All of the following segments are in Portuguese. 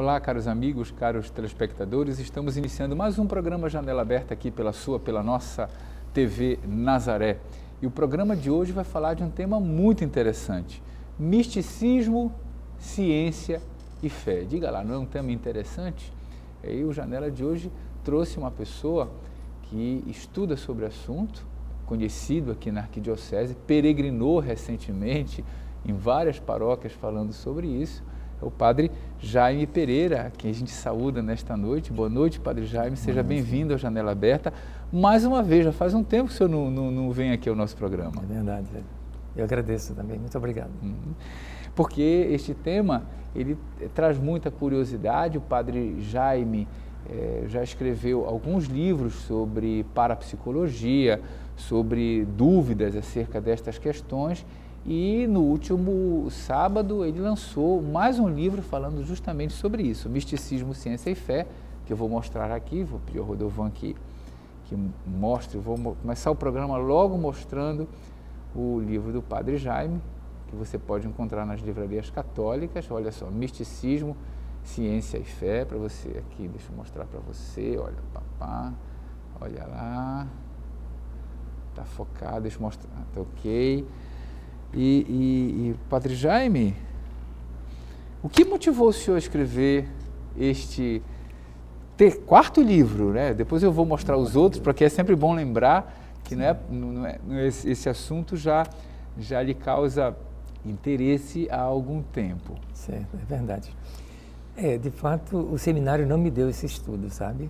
Olá, caros amigos, caros telespectadores, estamos iniciando mais um programa Janela Aberta aqui pela nossa TV Nazaré. E o programa de hoje vai falar de um tema muito interessante, misticismo, ciência e fé. Diga lá, não é um tema interessante? E o Janela de hoje trouxe uma pessoa que estuda sobre o assunto, conhecido aqui na Arquidiocese, peregrinou recentemente em várias paróquias falando sobre isso, é o Padre Jaime Pereira, que a gente saúda nesta noite. Boa noite, Padre Jaime, seja bem-vindo ao Janela Aberta. Mais uma vez, já faz um tempo que o senhor não vem aqui ao nosso programa. É verdade, eu agradeço também, muito obrigado. Porque este tema, ele traz muita curiosidade. O Padre Jaime já escreveu alguns livros sobre parapsicologia, sobre dúvidas acerca destas questões, e no último sábado ele lançou mais um livro falando justamente sobre isso, Misticismo, Ciência e Fé, que eu vou mostrar aqui, vou pedir ao Rodovan que mostre, vou começar o programa logo mostrando o livro do Padre Jaime, que você pode encontrar nas livrarias católicas. Olha só, Misticismo, Ciência e Fé, para você aqui, deixa eu mostrar para você, olha, papá, olha lá, tá focado, deixa eu mostrar, tá ok. E Padre Jaime, o que motivou o senhor a escrever este quarto livro, né? Depois eu vou mostrar os outros, porque é sempre bom lembrar que esse assunto já lhe causa interesse há algum tempo. Certo, é verdade. De fato, o seminário não me deu esse estudo, sabe?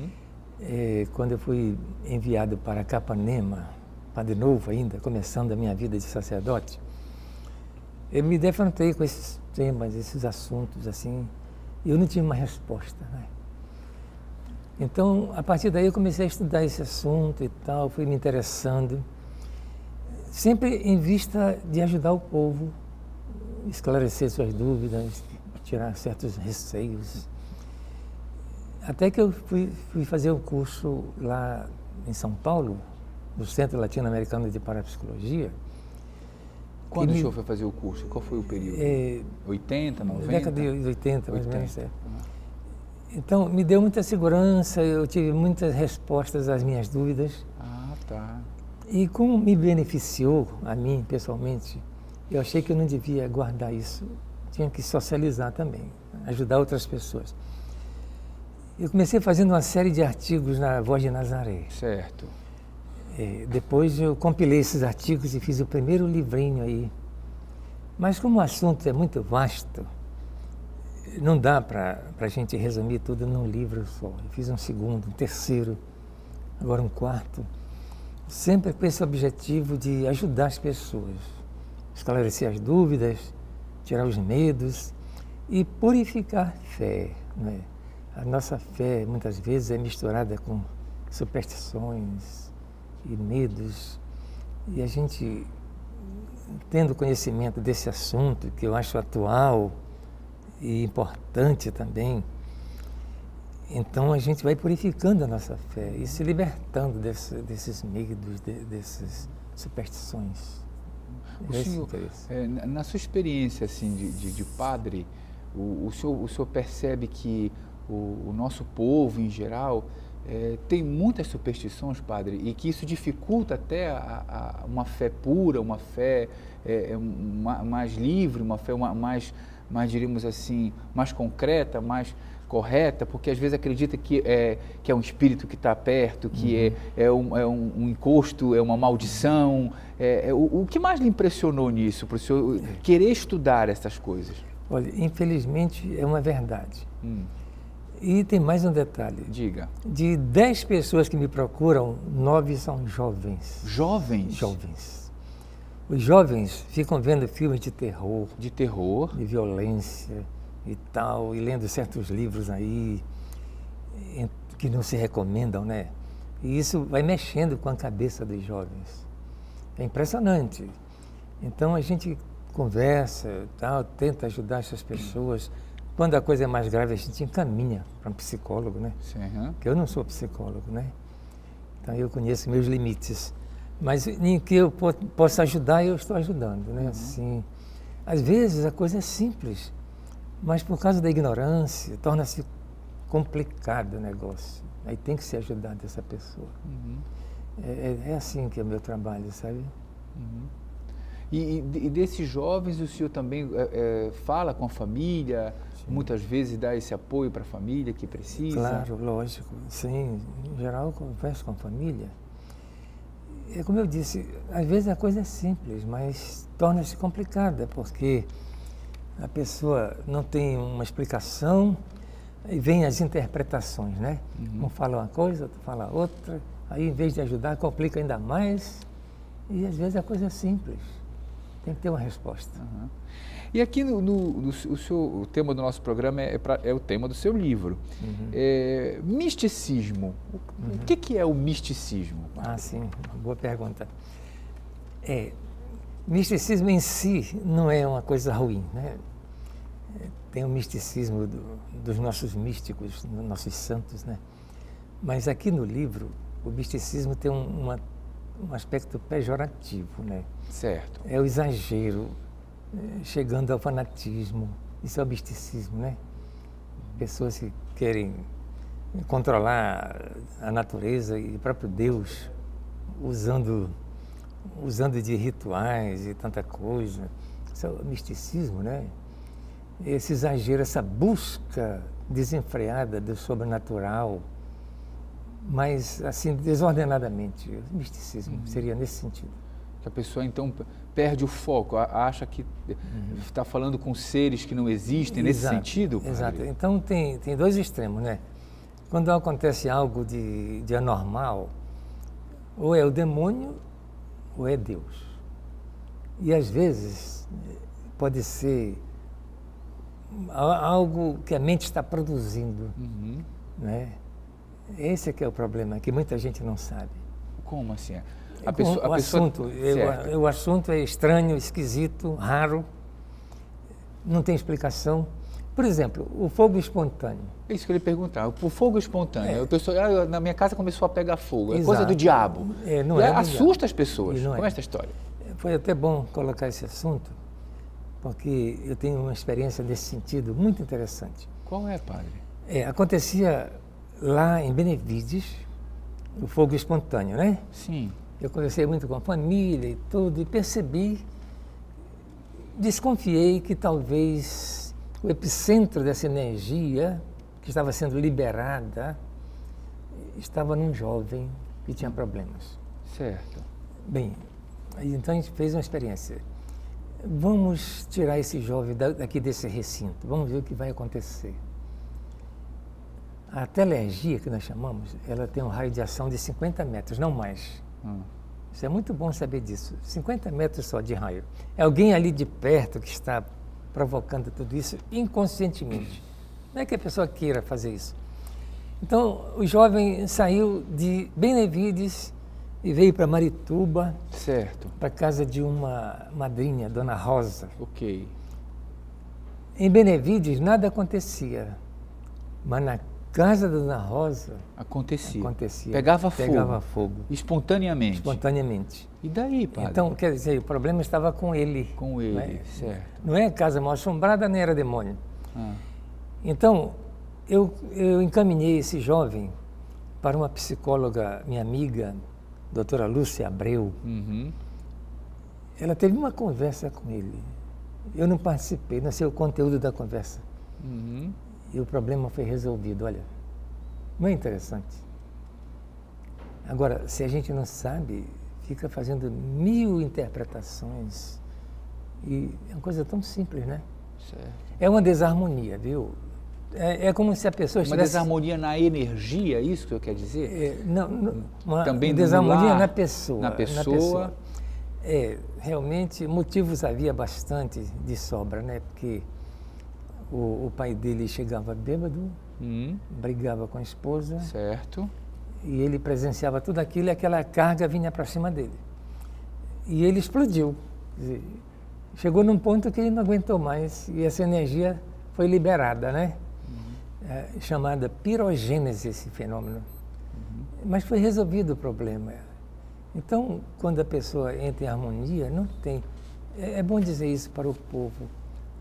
Quando eu fui enviado para Capanema, Padre Novo ainda, começando a minha vida de sacerdote, eu me defrontei com esses temas, esses assuntos, assim, e eu não tinha uma resposta, né? Então, a partir daí eu comecei a estudar esse assunto e tal, fui me interessando, sempre em vista de ajudar o povo, esclarecer suas dúvidas, tirar certos receios. Até que eu fui fazer um curso lá em São Paulo, no Centro Latino-Americano de Parapsicologia. Quando o senhor foi fazer o curso? Qual foi o período? 80, 90? Década de 80, mais ou menos. Então, me deu muita segurança, eu tive muitas respostas às minhas dúvidas. Ah, tá. E como me beneficiou, a mim, pessoalmente, eu achei que eu não devia guardar isso. Tinha que socializar também, ajudar outras pessoas. Eu comecei fazendo uma série de artigos na Voz de Nazaré. Certo. Depois eu compilei esses artigos e fiz o primeiro livrinho aí. Mas como o assunto é muito vasto, não dá para a gente resumir tudo num livro só. Eu fiz um segundo, um terceiro, agora um quarto, sempre com esse objetivo de ajudar as pessoas, esclarecer as dúvidas, tirar os medos e purificar a fé, não é? A nossa fé muitas vezes é misturada com superstições e medos, e a gente, tendo conhecimento desse assunto, que eu acho atual e importante também, então a gente vai purificando a nossa fé e se libertando desses medos, dessas superstições. O senhor, na sua experiência assim, de padre, o senhor percebe que o nosso povo em geral tem muitas superstições, padre, e que isso dificulta até uma fé pura, uma fé mais livre, uma fé mais, diríamos assim, mais concreta, mais correta, porque às vezes acredita que é um espírito que está perto, que é um encosto, é uma maldição. O que mais lhe impressionou nisso, para o senhor querer estudar essas coisas? Olha, infelizmente é uma verdade. E tem mais um detalhe. Diga. De 10 pessoas que me procuram, 9 são jovens. Jovens? Jovens. Os jovens ficam vendo filmes de terror. De terror? De violência e tal, e lendo certos livros aí que não se recomendam, né? E isso vai mexendo com a cabeça dos jovens. É impressionante. Então a gente conversa, tal, tenta ajudar essas pessoas. Quando a coisa é mais grave, a gente encaminha para um psicólogo, né? Sim. Porque eu não sou psicólogo, né? Então eu conheço meus limites. Mas em que eu possa ajudar, eu estou ajudando, né? Assim, às vezes a coisa é simples. Mas por causa da ignorância, torna-se complicado o negócio. Aí tem que ser ajudado essa pessoa. É assim que é o meu trabalho, sabe? E desses jovens, o senhor também fala com a família, muitas vezes dá esse apoio para a família que precisa? Claro, lógico. Sim, em geral eu converso com a família. É como eu disse, às vezes a coisa é simples, mas torna-se complicada, porque a pessoa não tem uma explicação e vem as interpretações, né? Um fala uma coisa, outro fala outra, aí em vez de ajudar, complica ainda mais. E às vezes a coisa é simples, tem que ter uma resposta. E aqui o tema do nosso programa é o tema do seu livro. Misticismo. O que é o misticismo? Sim, boa pergunta. Misticismo em si não é uma coisa ruim, né? Tem o misticismo dos nossos místicos, dos nossos santos, né? Mas aqui no livro, o misticismo tem um aspecto pejorativo, né? Certo. É o exagero, chegando ao fanatismo. Isso é o misticismo, né? Pessoas que querem controlar a natureza e o próprio Deus, usando de rituais e tanta coisa. Isso é o misticismo, né? Esse exagero, essa busca desenfreada do sobrenatural, mas assim, desordenadamente. O misticismo seria nesse sentido. Que a pessoa então perde o foco, acha que está falando com seres que não existem, nesse sentido? Exato. Então tem dois extremos, né? Quando acontece algo de anormal, ou é o demônio ou é Deus. E às vezes pode ser algo que a mente está produzindo, né? Esse é que é o problema, que muita gente não sabe. Como assim? O assunto é estranho, esquisito, raro, não tem explicação. Por exemplo, o fogo espontâneo. É isso que eu ia perguntar. O fogo espontâneo. Na minha casa começou a pegar fogo. É coisa do diabo. Assusta as pessoas. Como é essa história? Foi até bom colocar esse assunto, porque eu tenho uma experiência nesse sentido muito interessante. Qual é, padre? Acontecia lá em Benevides, o fogo espontâneo, né? Sim. Eu conversei muito com a família e tudo, e desconfiei que talvez o epicentro dessa energia que estava sendo liberada estava num jovem que tinha problemas. Certo. Bem, então a gente fez uma experiência. Vamos tirar esse jovem daqui desse recinto, vamos ver o que vai acontecer. A telergia, que nós chamamos, ela tem um raio de ação de 50 metros, não mais. Isso é muito bom saber disso. 50 metros só de raio. É alguém ali de perto que está provocando tudo isso inconscientemente. Não é que a pessoa queira fazer isso. Então, o jovem saiu de Benevides e veio para Marituba. Certo. Para casa de uma madrinha, Dona Rosa. Ok. Em Benevides nada acontecia, mas na casa da Dona Rosa acontecia. Pegava fogo. Espontaneamente. Espontaneamente. E daí, padre? Então, quer dizer, o problema estava com ele. Com ele, né? Certo. Não é casa mal assombrada, nem era demônio. Então, eu encaminhei esse jovem para uma psicóloga, minha amiga, doutora Lúcia Abreu. Ela teve uma conversa com ele. Eu não participei, não sei o conteúdo da conversa. E o problema foi resolvido, olha. Não é interessante? Agora, se a gente não sabe, fica fazendo 1000 interpretações. E é uma coisa tão simples, né? Certo. É uma desarmonia, viu? É como se a pessoa estivesse... Uma desarmonia na energia, isso que eu quero dizer? Uma Também desarmonia lar, na pessoa. Na pessoa. Realmente, motivos havia bastante de sobra, né? Porque o pai dele chegava bêbado, brigava com a esposa. Certo. E ele presenciava tudo aquilo e aquela carga vinha para cima dele. E ele explodiu. Quer dizer, chegou num ponto que ele não aguentou mais e essa energia foi liberada, né? Chamada pirogênese, esse fenômeno. Mas foi resolvido o problema. Então, quando a pessoa entra em harmonia, não tem... É bom dizer isso para o povo.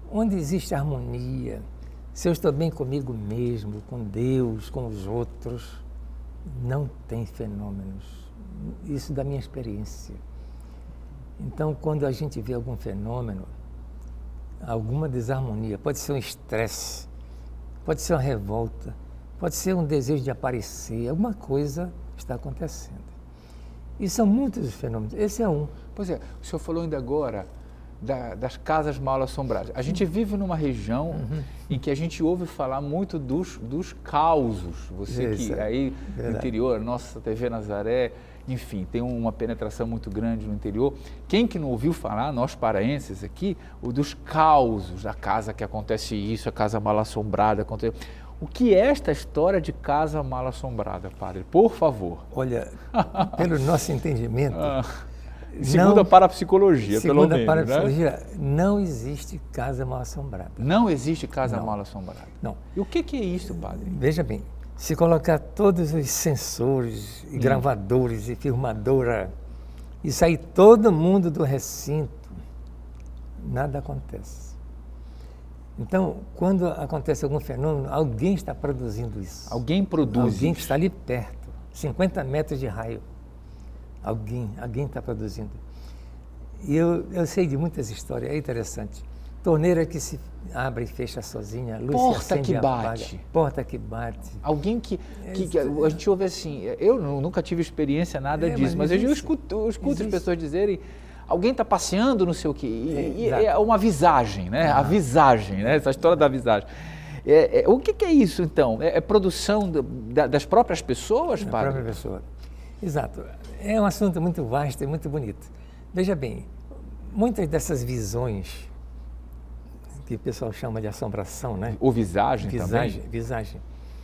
onde existe harmonia, se eu estou bem comigo mesmo, com Deus, com os outros, não tem fenômenos. Isso da minha experiência. Então, quando a gente vê algum fenômeno, alguma desarmonia, pode ser um estresse, pode ser uma revolta, pode ser um desejo de aparecer, alguma coisa está acontecendo. E são muitos os fenômenos, esse é um. Pois é, o senhor falou ainda agora das casas mal assombradas. A gente vive numa região em que a gente ouve falar muito dos causos. Você que aí no interior, nossa TV Nazaré, enfim, tem uma penetração muito grande no interior. Quem que não ouviu falar, nós paraenses aqui, dos causos, da casa que acontece isso, a casa mal assombrada, acontece... O que é esta história de casa mal assombrada, padre? Por favor. Olha, pelo nosso entendimento... Segundo a parapsicologia, pelo menos. Segundo a parapsicologia, não existe casa mal assombrada. Não existe casa mal assombrada? Não. E o que é isso, padre? Veja bem, se colocar todos os sensores, e gravadores e filmadora e sair todo mundo do recinto, nada acontece. Então, quando acontece algum fenômeno, alguém está produzindo isso. Alguém produz Alguém que isso. está ali perto, 50 metros de raio. Alguém está produzindo. E eu sei de muitas histórias, é interessante. Torneira que se abre e fecha sozinha, luz Porta se acende que e apaga. bate. Porta que bate. Alguém que a gente ouve assim, eu nunca tive experiência nada disso, mas eu escuto as pessoas dizerem, alguém está passeando, não sei o quê, e é uma visagem, né? A visagem, né? Essa história da visagem. O que é isso, então? É produção das próprias pessoas, padre? Da própria pessoa. Exato. É um assunto muito vasto e muito bonito. Veja bem, muitas dessas visões, que o pessoal chama de assombração, né? Ou visagem também? Visagem.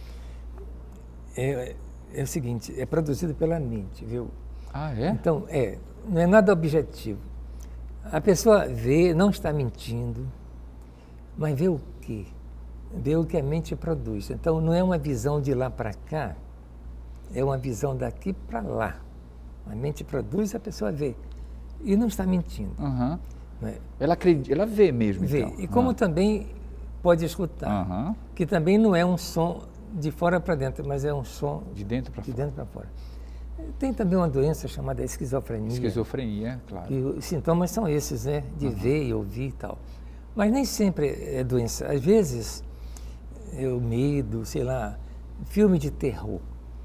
É o seguinte, é produzido pela mente, viu? Ah, é? Então, não é nada objetivo. A pessoa vê, não está mentindo, mas vê o quê? Vê o que a mente produz. Então, não é uma visão de lá para cá, é uma visão daqui para lá. A mente produz, a pessoa vê. E não está mentindo. Uhum. Né? Ela acredita, ela vê mesmo, vê. então. E como também pode escutar, que também não é um som de fora para dentro, mas é um som de dentro para fora. Tem também uma doença chamada esquizofrenia. Esquizofrenia, claro. E os sintomas são esses, né? De ver e ouvir e tal. Mas nem sempre é doença. Às vezes, é o medo, sei lá, filme de terror.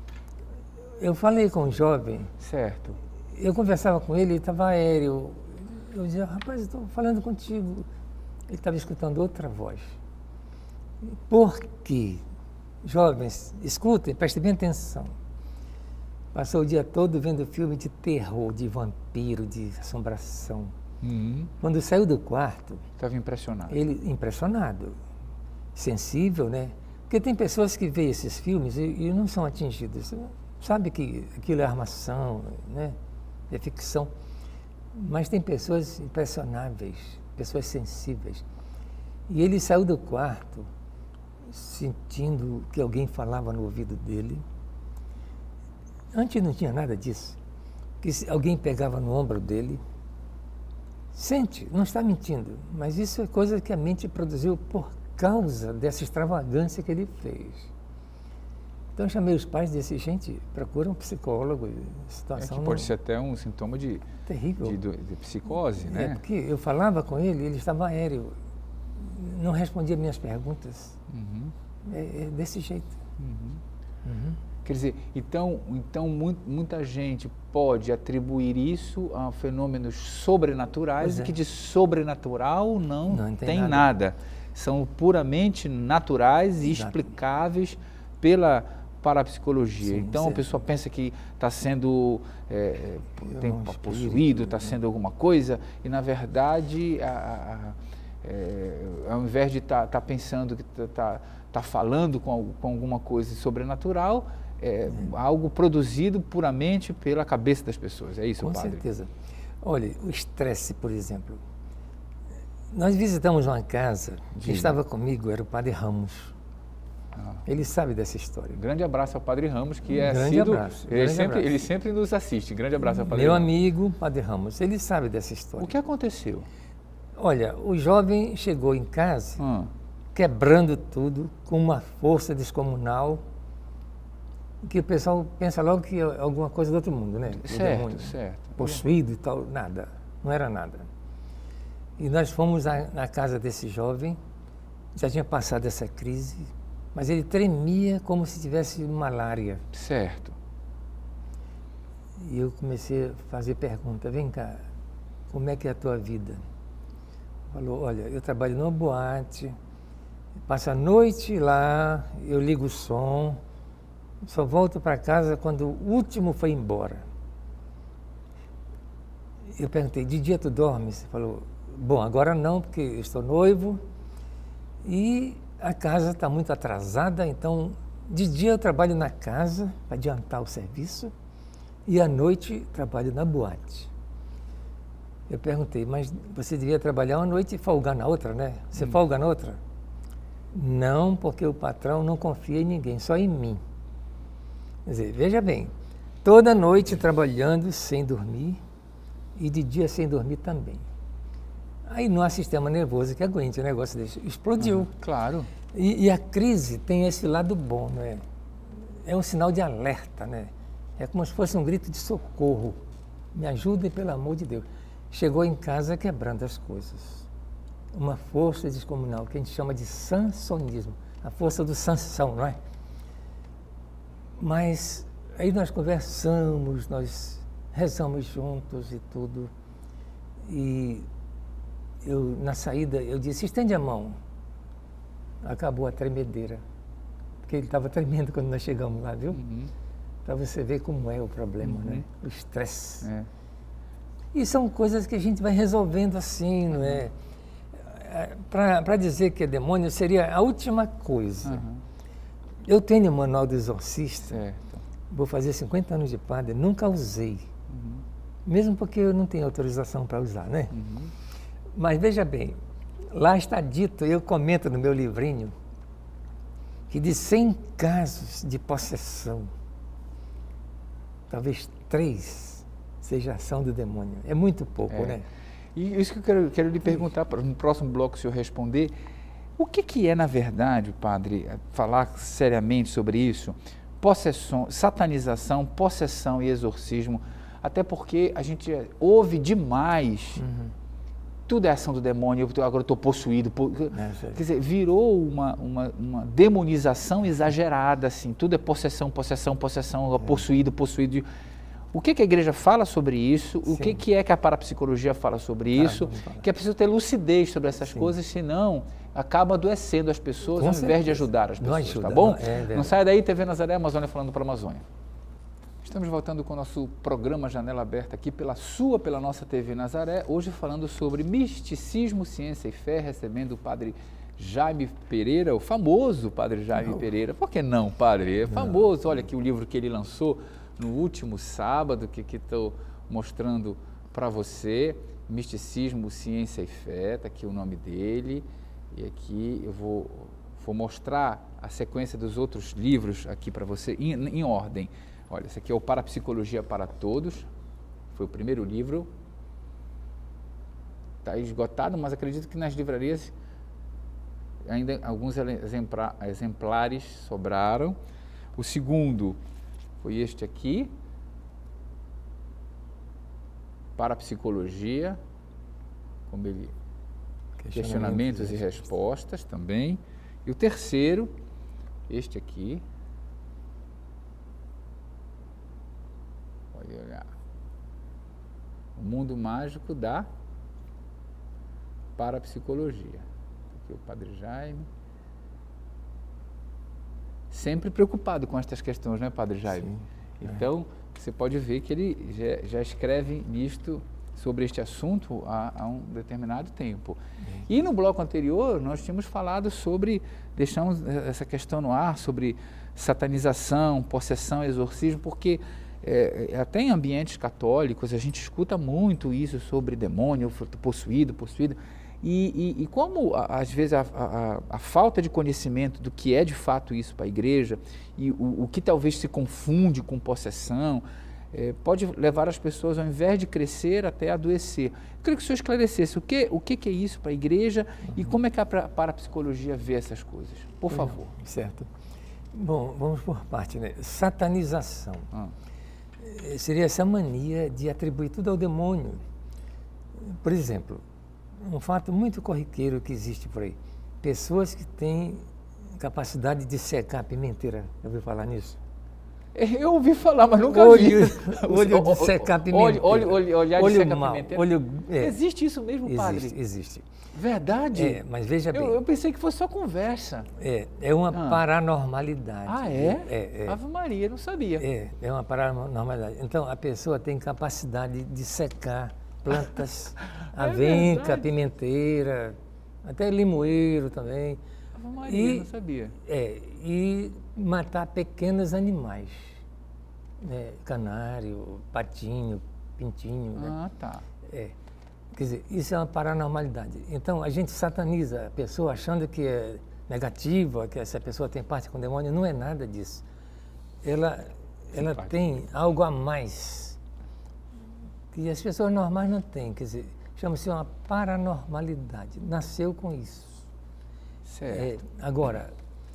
Eu falei com um jovem. Certo. Eu conversava com ele estava aéreo. Eu dizia, rapaz, eu estou falando contigo. Ele estava escutando outra voz. Por quê? Jovens, escutem, prestem bem atenção. Passou o dia todo vendo filme de terror, de vampiro, de assombração. Quando saiu do quarto... Estava impressionado. Ele, impressionado. Sensível, né? Porque tem pessoas que veem esses filmes e não são atingidas. Sabe que aquilo é armação, né? É ficção. Mas tem pessoas impressionáveis, pessoas sensíveis. E ele saiu do quarto sentindo que alguém falava no ouvido dele. Antes não tinha nada disso. Que alguém pegava no ombro dele. Sente, não está mentindo, mas isso é coisa que a mente produziu por causa dessa extravagância que ele fez. Então eu chamei os pais e disse, gente, procura um psicólogo. Situação que pode ser até um sintoma de psicose, né? É, porque eu falava com ele, ele estava aéreo, não respondia minhas perguntas. É desse jeito. Quer dizer, então muita gente pode atribuir isso a fenômenos sobrenaturais, que de sobrenatural não tem nada. São puramente naturais e explicáveis pela parapsicologia. Sim, então a pessoa pensa que está sendo possuído, está sendo alguma coisa, e na verdade, ao invés de estar pensando que está falando com alguma coisa sobrenatural, algo produzido puramente pela cabeça das pessoas. É isso, com padre? Com certeza. Olha, o estresse, por exemplo. Nós visitamos uma casa, quem estava comigo era o padre Ramos. Ele sabe dessa história. Grande abraço ao padre Ramos, que é grande abraço. Ele sempre nos assiste. Grande abraço ao padre Meu Ramos. amigo, padre Ramos, ele sabe dessa história. O que aconteceu? Olha, o jovem chegou em casa quebrando tudo com uma força descomunal que o pessoal pensa logo que é alguma coisa do outro mundo, né? Certo, certo. Possuído e tal, nada, não era nada. E nós fomos na casa desse jovem, já tinha passado essa crise, mas ele tremia como se tivesse malária. Certo. E eu comecei a fazer pergunta, vem cá, como é que é a tua vida? Falou, olha, eu trabalho numa boate, passo a noite lá, eu ligo o som, só volto para casa quando o último foi embora. Eu perguntei, de dia tu dormes? Ele falou, bom, agora não, porque eu estou noivo e a casa está muito atrasada, então de dia eu trabalho na casa para adiantar o serviço e à noite trabalho na boate. Eu perguntei, mas você devia trabalhar uma noite e folgar na outra, né? Você folga na outra? Não, porque o patrão não confia em ninguém, só em mim. Quer dizer, veja bem, toda noite trabalhando sem dormir e de dia sem dormir também. Aí não há sistema nervoso que aguente o negócio desse. Explodiu. Claro. E a crise tem esse lado bom, não é? É um sinal de alerta, né? É como se fosse um grito de socorro. Me ajudem, pelo amor de Deus. Chegou em casa quebrando as coisas. Uma força descomunal, que a gente chama de sansonismo. A força do Sansão, não é? Mas aí nós conversamos, nós rezamos juntos e tudo. E eu, na saída, eu disse, estende a mão. Acabou a tremedeira. Porque ele estava tremendo quando nós chegamos lá, viu? Para você ver como é o problema, né? O estresse. É. E são coisas que a gente vai resolvendo assim, não é? Para dizer que é demônio seria a última coisa. Eu tenho o manual do exorcista, vou fazer 50 anos de padre, nunca usei. Mesmo porque eu não tenho autorização para usar, né? Mas veja bem, lá está dito, eu comento no meu livrinho, que de 100 casos de possessão, talvez 3 seja ação do demônio. É muito pouco, né? E isso que eu quero lhe perguntar, no próximo bloco, se eu responder, o que é, na verdade, padre, falar seriamente sobre isso, possessão, satanização, possessão e exorcismo, até porque a gente ouve demais, tudo é ação do demônio, agora eu estou possuído, quer dizer, virou uma demonização exagerada, assim, tudo é possessão, possessão, possessão, possuído, possuído. O que a igreja fala sobre isso? O que é que a parapsicologia fala sobre isso? Que é preciso ter lucidez sobre essas coisas, senão acaba adoecendo as pessoas ao invés de ajudar as pessoas, tá bom? Não saia daí, TV Nazaré, Amazônia falando para a Amazônia. Estamos voltando com o nosso programa Janela Aberta aqui pela nossa TV Nazaré, hoje falando sobre misticismo, ciência e fé, recebendo o padre Jaime Pereira, o famoso padre Jaime Pereira. Por que não, padre? É famoso, olha aqui o livro que ele lançou no último sábado, que estou mostrando para você, Misticismo, Ciência e Fé, está aqui o nome dele, e aqui eu vou mostrar a sequência dos outros livros aqui para você, em ordem. Olha, esse aqui é o Parapsicologia para Todos, foi o primeiro livro, está esgotado, mas acredito que nas livrarias ainda alguns exemplares sobraram. O segundo foi este aqui, Parapsicologia, como ele, questionamentos e respostas também. E o terceiro, este aqui, pode olhar, O Mundo Mágico da Parapsicologia. Aqui o Padre Jaime. Sempre preocupado com estas questões, né, Padre Jaime? Então, você pode ver que ele já escreve nisto, sobre este assunto há um determinado tempo. E no bloco anterior, nós tínhamos falado sobre, deixamos essa questão no ar, sobre satanização, possessão, exorcismo, porque até em ambientes católicos a gente escuta muito isso sobre demônio, possuído, e como às vezes a falta de conhecimento do que é de fato isso para a igreja, e o que talvez se confunde com possessão, pode levar as pessoas, ao invés de crescer, até adoecer. Eu queria que o senhor esclarecesse o que é isso para a igreja e como é que a parapsicologia vê essas coisas. Por favor. Certo. Bom, vamos por parte, né? Satanização. Seria essa mania de atribuir tudo ao demônio. Por exemplo, um fato muito corriqueiro que existe por aí. Pessoas que têm capacidade de secar pimenteira. Já ouviu falar nisso? Eu ouvi falar, mas nunca vi. Olho de secar pimenteira. Olhar de secar mal, pimenteira. Existe isso mesmo, padre? Existe. Verdade? Mas veja bem. Eu pensei que fosse só conversa. É uma paranormalidade. Ah, é? Ave Maria, não sabia. É uma paranormalidade. Então, a pessoa tem capacidade de secar plantas, avenca, pimenteira, até limoeiro também. Ave Maria, não sabia. E matar pequenos animais. Canário, patinho, pintinho. Ah, tá. Quer dizer, isso é uma paranormalidade. Então, a gente sataniza a pessoa achando que é negativa, que essa pessoa tem parte com o demônio. Não é nada disso. Ela tem algo a mais que as pessoas normais não têm. Quer dizer, chama-se uma paranormalidade. Nasceu com isso. Certo. Agora,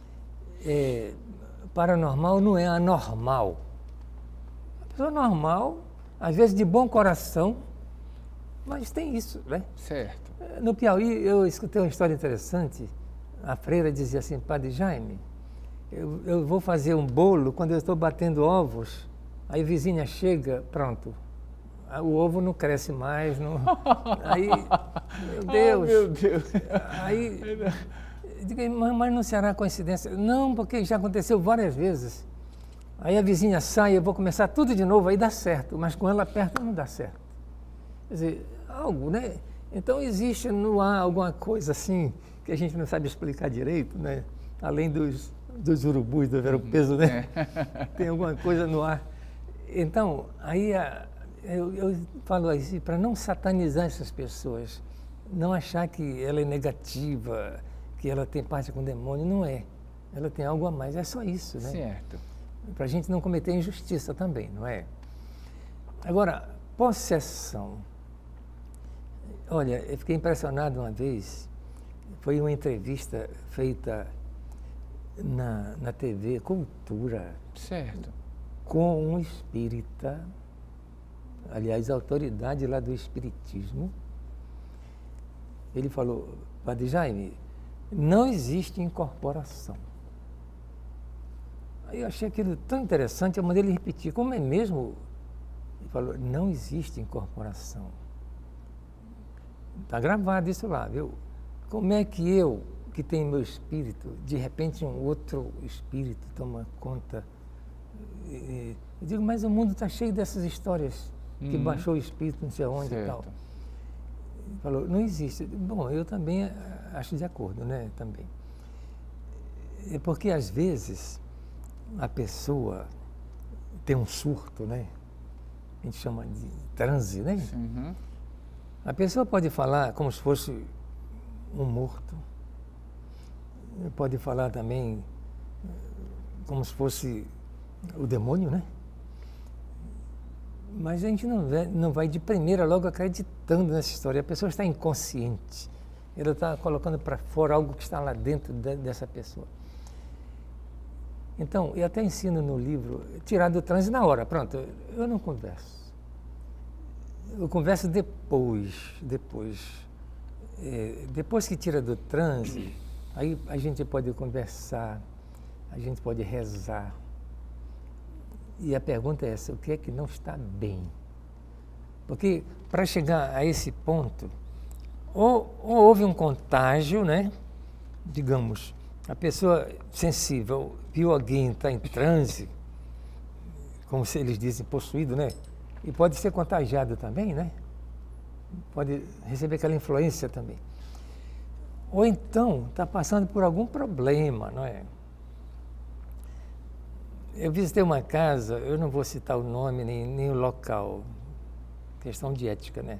paranormal não é anormal. A pessoa normal, às vezes de bom coração, mas tem isso, né? Certo. No Piauí, eu escutei uma história interessante. A freira dizia assim: Padre Jaime, eu vou fazer um bolo, quando eu estou batendo ovos, aí a vizinha chega, pronto, o ovo não cresce mais. Não... Aí, meu Deus. Oh, meu Deus. Aí, eu digo, mas não será coincidência? Não, porque já aconteceu várias vezes. Aí a vizinha sai, eu vou começar tudo de novo, aí dá certo, mas com ela perto não dá certo. Quer dizer, algo, né? Então existe no ar alguma coisa assim que a gente não sabe explicar direito, né? Além dos urubus, do ver-o-peso, né? Tem alguma coisa no ar. Então, aí eu falo assim, para não satanizar essas pessoas, não achar que ela é negativa, que ela tem parte com o demônio, não é. Ela tem algo a mais, é só isso, né? Certo. Para a gente não cometer injustiça também, não é? Agora, possessão. Olha, eu fiquei impressionado uma vez, foi uma entrevista feita na TV Cultura. Certo. Com um espírita, aliás, a autoridade lá do espiritismo. Ele falou: Padre Jaime, não existe incorporação. Aí eu achei aquilo tão interessante, eu mandei ele repetir. Como é mesmo? Ele falou: não existe incorporação. Está gravado isso lá, viu? Como é que eu, que tenho meu espírito, de repente um outro espírito toma conta? Eu digo, mas o mundo está cheio dessas histórias, que baixou o espírito não sei onde e tal. Ele falou, não existe. Bom, eu também acho de acordo, né? Também. É porque às vezes a pessoa tem um surto, né? A gente chama de transe, né? Uhum. A pessoa pode falar como se fosse um morto. Pode falar também como se fosse o demônio, né? Mas a gente não vai de primeira logo acreditando nessa história. A pessoa está inconsciente. Ela está colocando para fora algo que está lá dentro dessa pessoa. Então, eu até ensino no livro, tirar do transe na hora. Pronto, eu não converso. Eu converso depois. Depois que tira do transe, aí a gente pode conversar, a gente pode rezar. E a pergunta é essa, o que é que não está bem? Porque para chegar a esse ponto, ou houve um contágio, né? Digamos, a pessoa sensível viu alguém estar em transe, como se eles dizem, possuído, né? E pode ser contagiado também, né? Pode receber aquela influência também. Ou então está passando por algum problema, não é? Eu visitei uma casa, eu não vou citar o nome nem o local, questão de ética, né?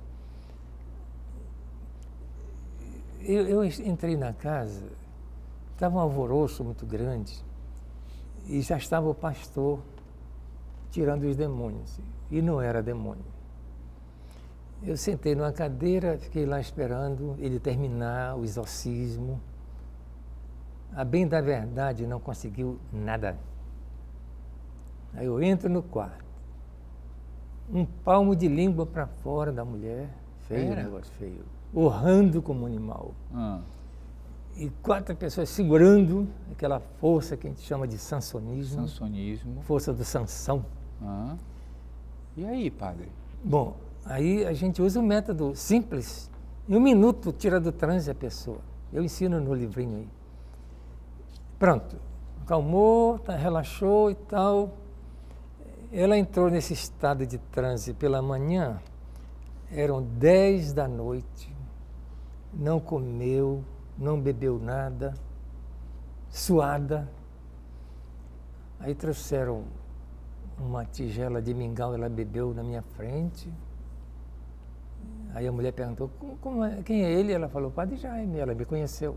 Eu entrei na casa, estava um alvoroço muito grande e já estava o pastor tirando os demônios. E não era demônio. Eu sentei numa cadeira, fiquei lá esperando ele terminar o exorcismo. A bem da verdade, não conseguiu nada. Aí eu entro no quarto. Um palmo de língua para fora da mulher. Feio, negócio feio. Urrando como um animal. E 4 pessoas segurando aquela força que a gente chama de sansonismo. Sansonismo. Força do Sansão. E aí, padre? Bom, aí a gente usa um método simples. Em 1 minuto tira do transe a pessoa. Eu ensino no livrinho aí. Pronto. Acalmou, relaxou e tal. Ela entrou nesse estado de transe pela manhã. Eram 10 da noite. Não comeu, não bebeu nada. Suada. Aí trouxeram uma tigela de mingau, ela bebeu na minha frente. Aí a mulher perguntou, quem é ele? Ela falou, Padre Jaime, ela me conheceu.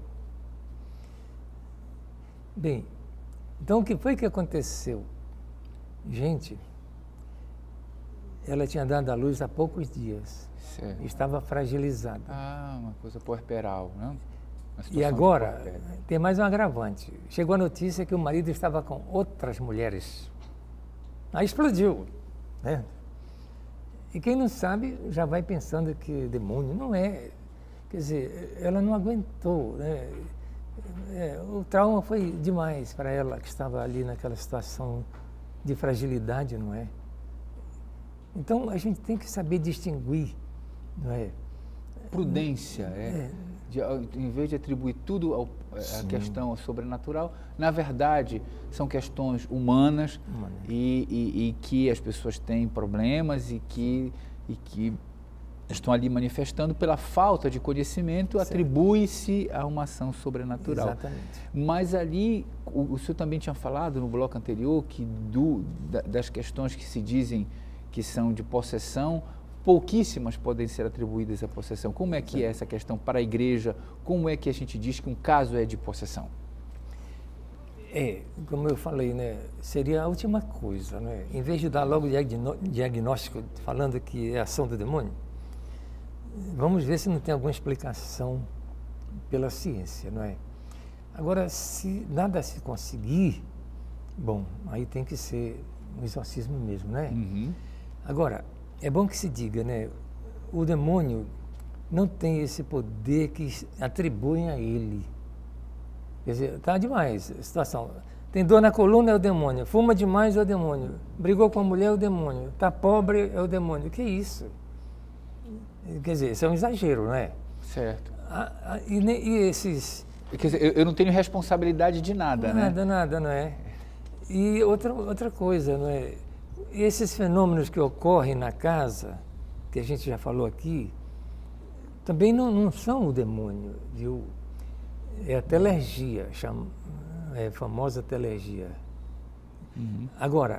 Bem, então o que foi que aconteceu? Gente, ela tinha dado à luz há poucos dias. Certo. Estava fragilizada. Uma coisa puerperal, né? E agora, tem mais um agravante. Chegou a notícia que o marido estava com outras mulheres. Aí explodiu, né? E quem não sabe já vai pensando que demônio não é. Quer dizer, ela não aguentou, né? O trauma foi demais para ela, que estava ali naquela situação de fragilidade, não é? Então a gente tem que saber distinguir, não é? Prudência, em vez de atribuir tudo à questão sobrenatural, na verdade são questões humanas e que as pessoas têm problemas e que estão ali manifestando pela falta de conhecimento, atribui-se a uma ação sobrenatural. Exatamente. Mas ali, o senhor também tinha falado no bloco anterior que das questões que se dizem que são de possessão, pouquíssimas podem ser atribuídas à possessão. Como é que é essa questão para a igreja? Como é que a gente diz que um caso é de possessão? Como eu falei, né, seria a última coisa, né? Em vez de dar logo diagnóstico falando que é ação do demônio, vamos ver se não tem alguma explicação pela ciência, não é? Agora, se nada se conseguir, bom, aí tem que ser um exorcismo mesmo, né? Agora, é bom que se diga, né? O demônio não tem esse poder que atribuem a ele. Quer dizer, está demais a situação. Tem dor na coluna, é o demônio. Fuma demais, é o demônio. Brigou com a mulher, é o demônio. Está pobre, é o demônio. Que isso? Quer dizer, isso é um exagero, não é? Certo. E esses... Quer dizer, eu não tenho responsabilidade de nada, né? Nada, não é? E outra coisa, não é? Esses fenômenos que ocorrem na casa, que a gente já falou aqui, também não são o demônio, viu? É a telergia, é a famosa telergia. Agora,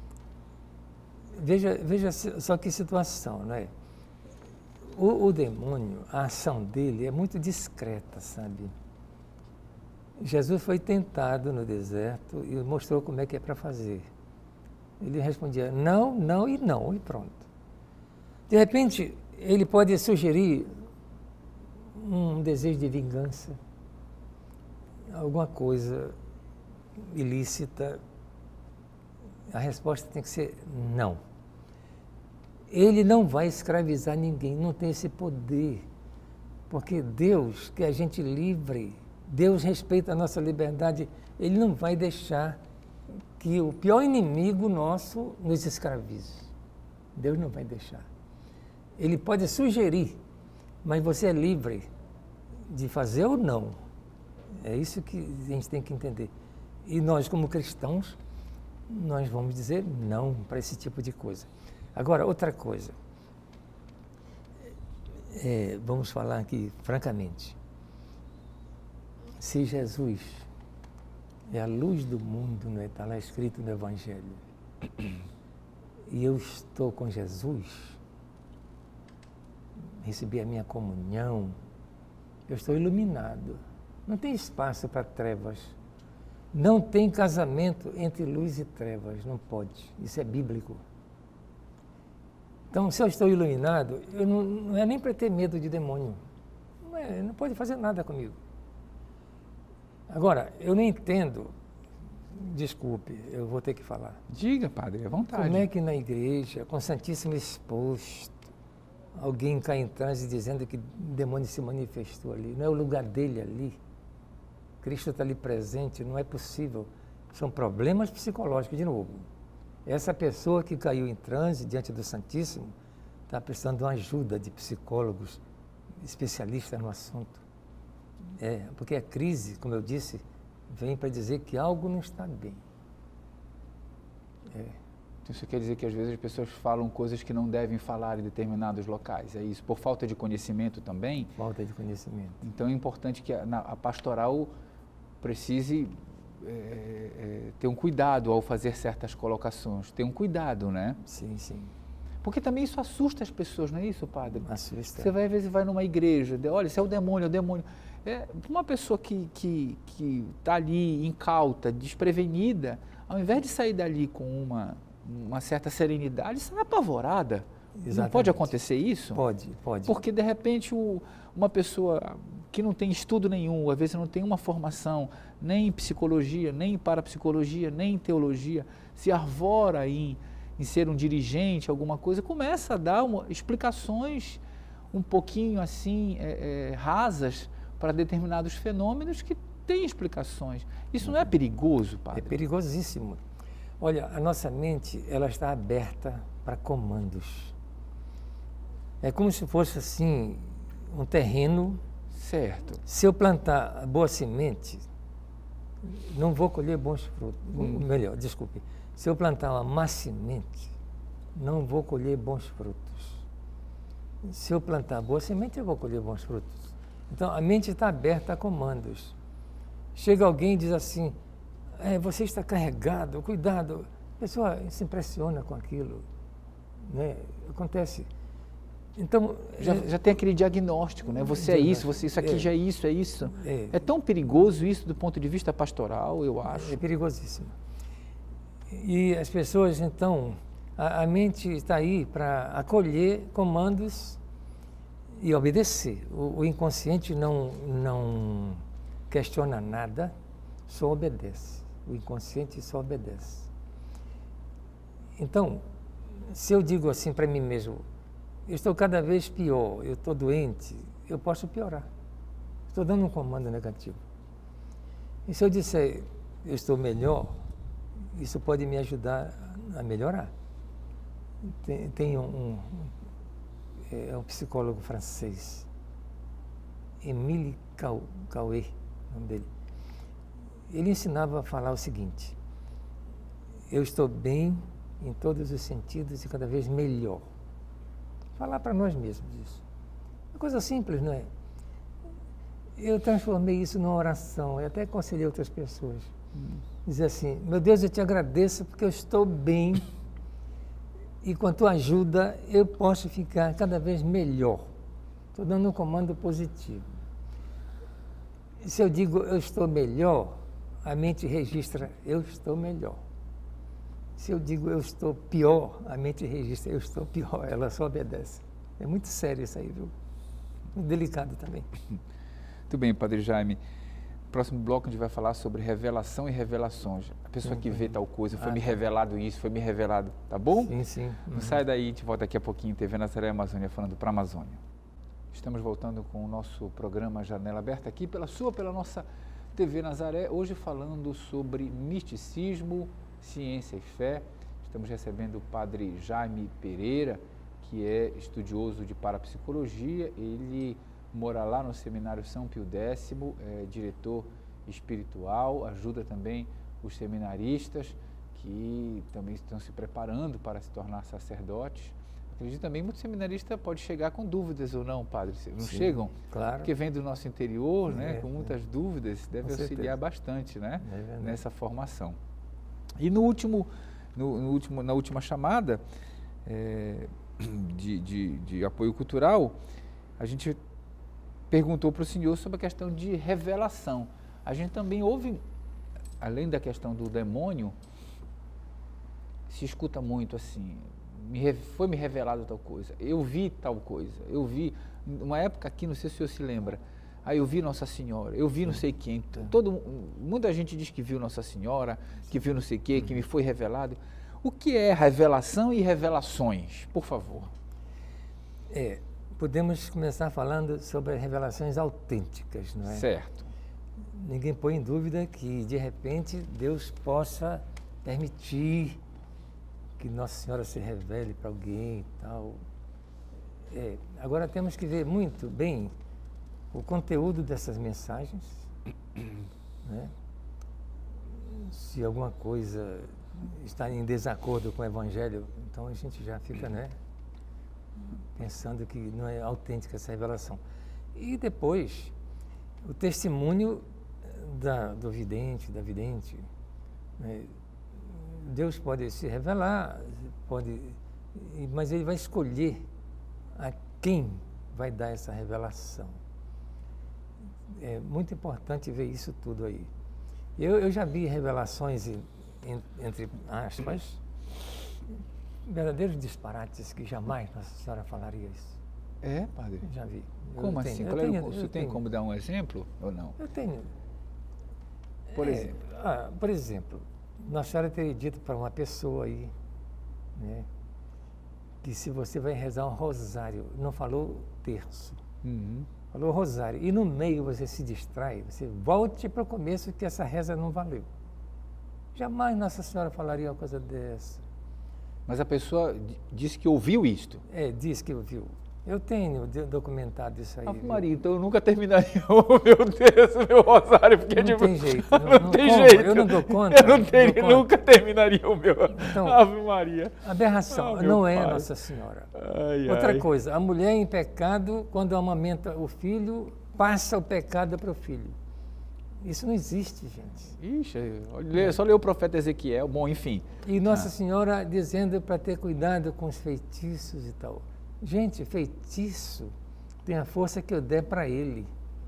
veja só que situação, não é? O demônio, a ação dele é muito discreta, sabe? Jesus foi tentado no deserto e mostrou como é que é para fazer. Ele respondia não, não e não, e pronto. De repente, ele pode sugerir um desejo de vingança, alguma coisa ilícita. A resposta tem que ser não. Ele não vai escravizar ninguém, não tem esse poder. Porque Deus quer a gente livre, Deus respeita a nossa liberdade, Ele não vai deixar que o pior inimigo nosso nos escravize. Deus não vai deixar. Ele pode sugerir, mas você é livre de fazer ou não. É isso que a gente tem que entender. E nós, como cristãos, nós vamos dizer não para esse tipo de coisa. Agora, outra coisa. Vamos falar aqui francamente. Se Jesus é a luz do mundo, não é? Está lá escrito no Evangelho. E eu estou com Jesus, recebi a minha comunhão, eu estou iluminado. Não tem espaço para trevas. Não tem casamento entre luz e trevas, não pode. Isso é bíblico. Então, se eu estou iluminado, eu não é nem para ter medo de demônio. Não pode fazer nada comigo. Agora, eu não entendo, desculpe, eu vou ter que falar. Diga, padre, à vontade. Como é que na igreja, com o Santíssimo exposto, alguém cai em transe dizendo que o demônio se manifestou ali? Não é o lugar dele ali. Cristo está ali presente, não é possível. São problemas psicológicos, de novo. Essa pessoa que caiu em transe diante do Santíssimo está precisando de uma ajuda de psicólogos, especialistas no assunto. Porque a crise, como eu disse, vem para dizer que algo não está bem. Então, isso quer dizer que às vezes as pessoas falam coisas que não devem falar em determinados locais, é isso? Por falta de conhecimento também? Falta de conhecimento. Então é importante que a pastoral precise ter um cuidado ao fazer certas colocações, ter um cuidado, né? Sim, sim. Porque também isso assusta as pessoas, não é isso, padre? Assusta. Você vai, às vezes, vai numa igreja, olha, isso é o demônio, é o demônio. Uma pessoa que está ali incauta, desprevenida, ao invés de sair dali com uma certa serenidade, sai apavorada. Exatamente. Não pode acontecer isso? Pode. Porque, de repente, uma pessoa que não tem estudo nenhum, às vezes não tem uma formação nem em psicologia, nem em parapsicologia, nem em teologia, se arvora em ser um dirigente, alguma coisa, começa a dar explicações um pouquinho assim, rasas para determinados fenômenos que têm explicações. Isso não é perigoso, padre? É perigosíssimo. Olha, a nossa mente, ela está aberta para comandos. É como se fosse assim, um terreno. Certo. Se eu plantar boa semente, não vou colher bons frutos. Melhor, desculpe. Se eu plantar uma má semente, não vou colher bons frutos. Se eu plantar boa semente, eu vou colher bons frutos. Então, a mente está aberta a comandos. Chega alguém e diz assim, você está carregado, cuidado. A pessoa se impressiona com aquilo, né? Acontece. Então, já tem aquele diagnóstico, né? Você é isso, isso aqui já é isso, é isso. É tão perigoso isso do ponto de vista pastoral, eu acho. É perigosíssimo. E as pessoas, então, a mente está aí para acolher comandos e obedecer. O inconsciente não questiona nada, só obedece. O inconsciente só obedece. Então, se eu digo assim para mim mesmo, eu estou cada vez pior, eu estou doente, eu posso piorar. Estou dando um comando negativo. E se eu disser, eu estou melhor, isso pode me ajudar a melhorar. Tem um psicólogo francês, Émile Coué, o nome dele. Ele ensinava a falar o seguinte, eu estou bem em todos os sentidos e cada vez melhor. Falar para nós mesmos isso. Uma coisa simples, não é? Eu transformei isso numa oração, eu até aconselhei outras pessoas. Dizer assim, meu Deus, eu te agradeço porque eu estou bem e com a tua ajuda eu posso ficar cada vez melhor. Estou dando um comando positivo. E se eu digo eu estou melhor, a mente registra eu estou melhor. Se eu digo eu estou pior, a mente registra eu estou pior, ela só obedece. É muito sério isso aí, viu? Muito delicado também. Muito bem, Padre Jaime. Próximo bloco a gente vai falar sobre revelação e revelações. A pessoa que vê tal coisa, foi me revelado isso, foi me revelado, tá bom? Sim, sim. Não sai daí, a gente volta daqui a pouquinho, TV Nazaré Amazônia, falando para a Amazônia. Estamos voltando com o nosso programa Janela Aberta aqui pela nossa TV Nazaré, hoje falando sobre misticismo, ciência e fé. Estamos recebendo o Padre Jaime Pereira, que é estudioso de parapsicologia. Ele mora lá no Seminário São Pio X, é diretor espiritual, ajuda também os seminaristas que também estão se preparando para se tornar sacerdotes. Acredito também muito seminarista pode chegar com dúvidas ou não, padre? Não Sim, chegam? Claro. Porque vem do nosso interior, né, com muitas dúvidas, deve auxiliar bastante, né, nessa formação. E na última chamada de apoio cultural, a gente perguntou para o senhor sobre a questão de revelação. A gente também ouve além da questão do demônio, se escuta muito assim, foi me revelado tal coisa, eu vi tal coisa, eu vi, uma época aqui, não sei se o senhor se lembra, aí eu vi Nossa Senhora, eu vi não sei quem, muita gente diz que viu Nossa Senhora, que viu não sei o que me foi revelado. O que é revelação e revelações, por favor? Podemos começar falando sobre revelações autênticas, não é? Certo. Ninguém põe em dúvida que, de repente, Deus possa permitir que Nossa Senhora se revele para alguém e tal. Agora temos que ver muito bem o conteúdo dessas mensagens, né? Se alguma coisa está em desacordo com o Evangelho, então a gente já fica, né, pensando que não é autêntica essa revelação. E depois, o testemunho do vidente, da vidente, né? Deus pode se revelar, mas Ele vai escolher a quem vai dar essa revelação. É muito importante ver isso tudo aí. Eu já vi revelações, entre aspas, verdadeiros disparates que jamais Nossa Senhora falaria isso. É, padre? Já vi. Como assim? Você tem como dar um exemplo ou não? Eu tenho. Por exemplo? Por exemplo, Nossa Senhora teria dito para uma pessoa aí, né, que se você vai rezar um rosário, não falou terço, falou rosário, e no meio você se distrai, você volte para o começo que essa reza não valeu. Jamais Nossa Senhora falaria uma coisa dessa. Mas a pessoa disse que ouviu isto? Diz que ouviu. Eu tenho documentado isso aí. Ave Maria, então eu nunca terminaria o meu texto, meu rosário, porque não tem jeito. Não tem jeito. Eu não dou conta. Eu nunca terminaria o meu. Então, Ave Maria. Aberração, não é Nossa Senhora. Outra coisa, a mulher em pecado, quando amamenta o filho, passa o pecado para o filho. Isso não existe, gente. Ixi, só ler o profeta Ezequiel, bom, enfim. E Nossa Senhora dizendo para ter cuidado com os feitiços e tal. Gente, feitiço tem a força que eu der para ele.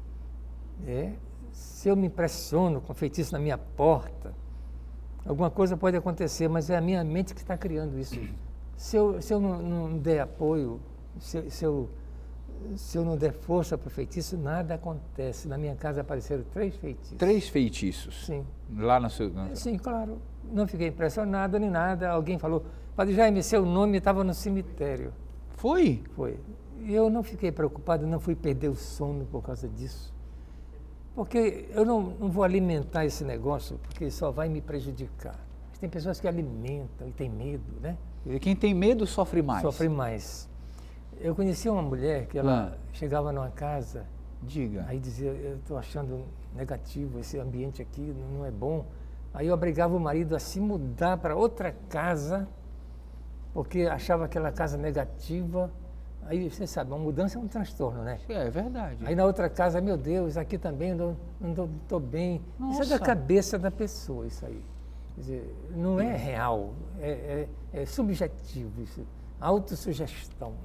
Se eu me impressiono com feitiço na minha porta, alguma coisa pode acontecer, mas é a minha mente que está criando isso. Se eu não der apoio, se eu não der força para o feitiço, nada acontece. Na minha casa apareceram 3 feitiços. 3 feitiços? Sim. Lá no seu... Sim, claro. Não fiquei impressionado nem nada. Alguém falou, Padre Jaime, seu nome estava no cemitério. Foi? Foi. E eu não fiquei preocupado, não fui perder o sono por causa disso. Porque eu não vou alimentar esse negócio, porque só vai me prejudicar. Mas tem pessoas que alimentam e têm medo, né? E quem tem medo sofre mais. Sofre mais. Eu conheci uma mulher que ela chegava numa casa, diga, aí dizia, eu estou achando negativo, esse ambiente aqui não é bom. Aí eu obrigava o marido a se mudar para outra casa, porque achava aquela casa negativa. Aí, você sabe, uma mudança é um transtorno, né? É verdade. Aí na outra casa, meu Deus, aqui também não estou bem. Nossa. Isso é da cabeça da pessoa, isso aí. Quer dizer, não é real, é subjetivo isso. Autossugestão.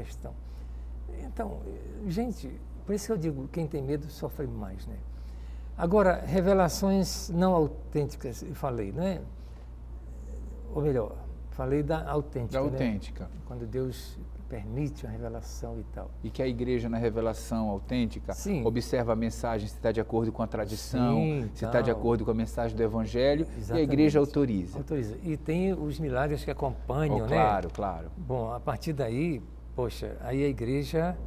Então, gente, por isso que eu digo, quem tem medo sofre mais, né? Agora, revelações não autênticas, eu falei, né? Ou melhor, falei da autêntica. Da autêntica. Né? Quando Deus permite a revelação e tal. E que a igreja, na revelação autêntica, observa a mensagem, se está de acordo com a tradição, se está de acordo com a mensagem do Evangelho, exatamente. E a igreja autoriza. E tem os milagres que acompanham, né? Claro, claro. Bom, a partir daí, poxa, aí a igreja,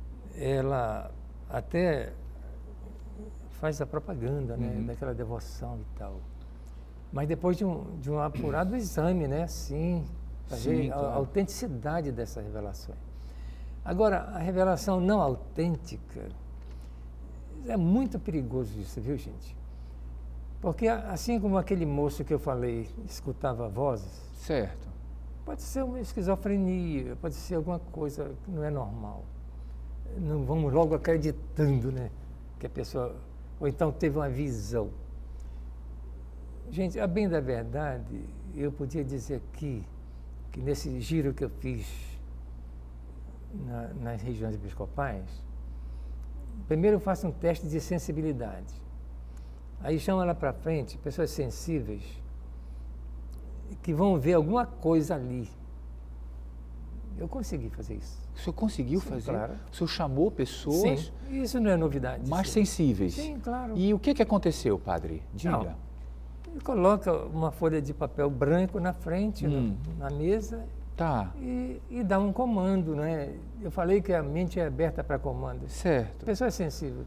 ela até faz a propaganda, né? Daquela devoção e tal. Mas depois de um apurado exame, né? Sim, para ver a autenticidade dessas revelações. Agora, a revelação não autêntica, é muito perigoso isso, viu, gente? Porque assim como aquele moço que eu falei, escutava vozes. Certo. Pode ser uma esquizofrenia, pode ser alguma coisa que não é normal. Não vamos logo acreditando, né? Que a pessoa... Ou então teve uma visão. Gente, a bem da verdade, eu podia dizer aqui, que nesse giro que eu fiz nas regiões episcopais, primeiro eu faço um teste de sensibilidade. Aí chama lá para frente pessoas sensíveis que vão ver alguma coisa ali. Eu consegui fazer isso. O senhor conseguiu Sim, fazer? claro. O senhor chamou pessoas Sim, isso não é novidade. mais sensíveis. Sim, claro. E o que aconteceu, padre? Diga. Não, ele coloca uma folha de papel branco na frente, na mesa, Tá. e dá um comando, né? Eu falei que a mente é aberta para comando. Certo. A pessoa é sensível.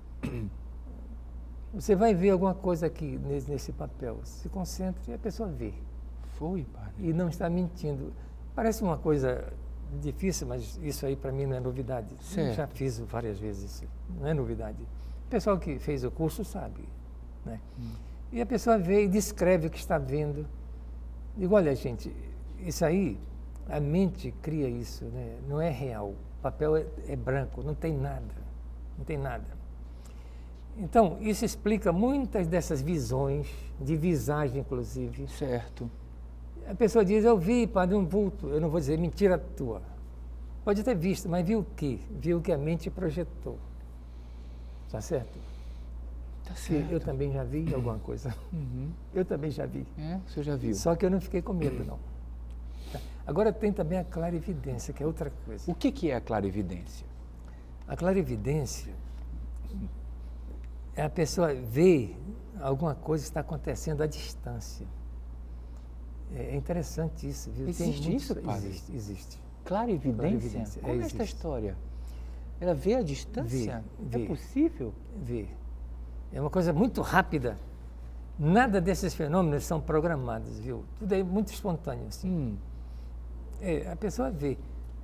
Você vai ver alguma coisa aqui nesse papel. Se concentra e a pessoa vê. Foi, padre. E não está mentindo. Parece uma coisa difícil, mas isso aí para mim não é novidade. Certo. Eu já fiz várias vezes isso. Não é novidade. O pessoal que fez o curso sabe, né? E a pessoa vê e descreve o que está vendo. Digo, olha, gente, isso aí, a mente cria isso, né? Não é real. O papel é branco, não tem nada. Não tem nada. Então, isso explica muitas dessas visões, de visagem, inclusive. Certo. A pessoa diz, eu vi, padre, um vulto. Eu não vou dizer mentira tua. Pode ter visto, mas viu o quê? Viu o que a mente projetou. Tá certo? Tá certo. Eu também já vi alguma coisa. Eu também já vi. É, o senhor já viu. Só que eu não fiquei com medo, não. Agora tem também a clarividência, que é outra coisa. O que é a clarividência? A clarividência é a pessoa ver alguma coisa que está acontecendo à distância. É interessante isso, viu? Existe isso, padre? Existe. Clarividência? Como é esta história? Ela vê a distância? Vê. É possível? Vê. É uma coisa muito rápida. Nada desses fenômenos são programados, viu? Tudo é muito espontâneo, assim. A pessoa vê.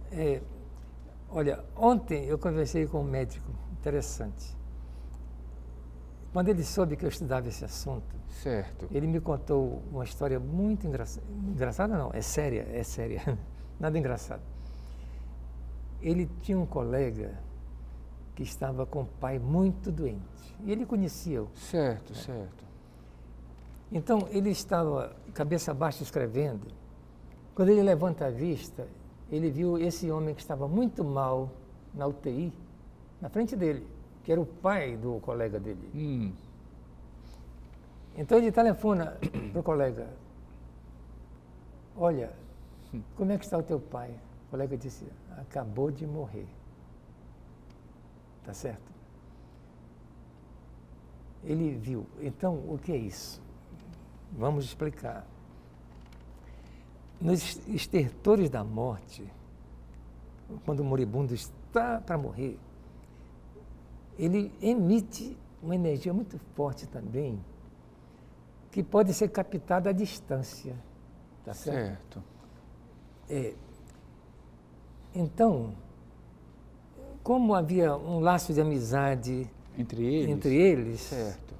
Olha, ontem eu conversei com um médico interessante. Quando ele soube que eu estudava esse assunto, certo, ele me contou uma história muito engraçada. Engraçada não, é séria. Nada engraçado. Ele tinha um colega que estava com o pai muito doente. E ele conhecia-o. Certo, certo. Então, ele estava cabeça baixa escrevendo. Quando ele levanta a vista, ele viu esse homem que estava muito mal na UTI, na frente dele, que era o pai do colega dele. Então ele telefona para o colega. Olha, como é que está o teu pai? O colega disse, acabou de morrer. Tá certo? Ele viu. Então, o que é isso? Vamos explicar. Nos estertores da morte, quando o moribundo está para morrer, ele emite uma energia muito forte também, que pode ser captada à distância. Tá certo? Então, como havia um laço de amizade entre eles, certo.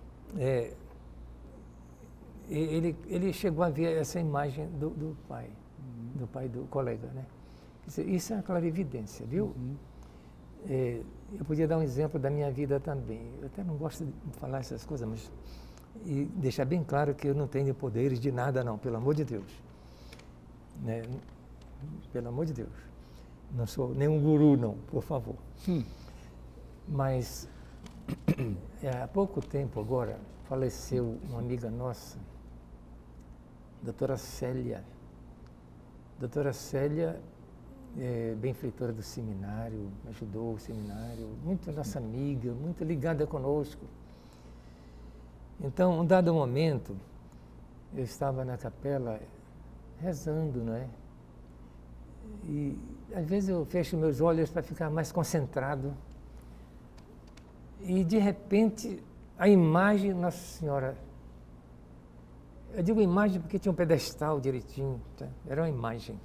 Ele chegou a ver essa imagem do pai do colega, né? Isso é uma clarividência, viu? Eu podia dar um exemplo da minha vida também. Eu até não gosto de falar essas coisas, mas e deixar bem claro que eu não tenho poderes de nada, não, pelo amor de Deus. Né? Pelo amor de Deus. Não sou nenhum guru, não, por favor. Mas, há pouco tempo agora, faleceu uma amiga nossa, doutora Célia. Doutora Célia é benfeitora do seminário, ajudou o seminário, muito nossa amiga, muito ligada conosco. Então, um dado momento, eu estava na capela rezando, não é? E às vezes eu fecho meus olhos para ficar mais concentrado. E de repente, a imagem Nossa Senhora. Eu digo imagem porque tinha um pedestal direitinho, tá? Era uma imagem.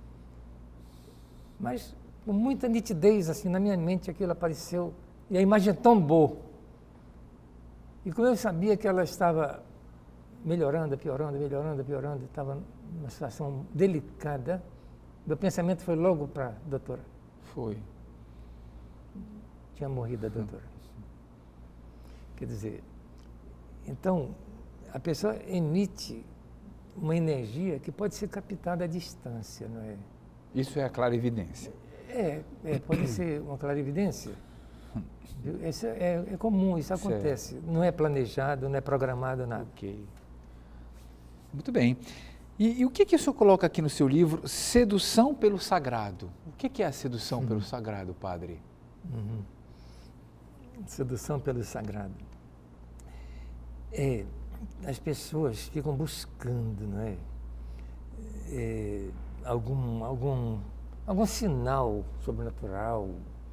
Mas com muita nitidez, assim, na minha mente aquilo apareceu. E a imagem tombou. E como eu sabia que ela estava melhorando, piorando, estava numa situação delicada, meu pensamento foi logo para a doutora. Foi. Tinha morrido a doutora. Quer dizer, então, a pessoa emite uma energia que pode ser captada à distância, não é? Isso é a clarividência. Pode ser uma clarividência. Isso é comum, isso acontece. Certo. Não é planejado, não é programado, nada. Ok. Muito bem. E o que o senhor coloca aqui no seu livro, Sedução pelo Sagrado? O que é a sedução pelo sagrado, padre? Sedução pelo sagrado. As pessoas ficam buscando, não é? Algum sinal sobrenatural,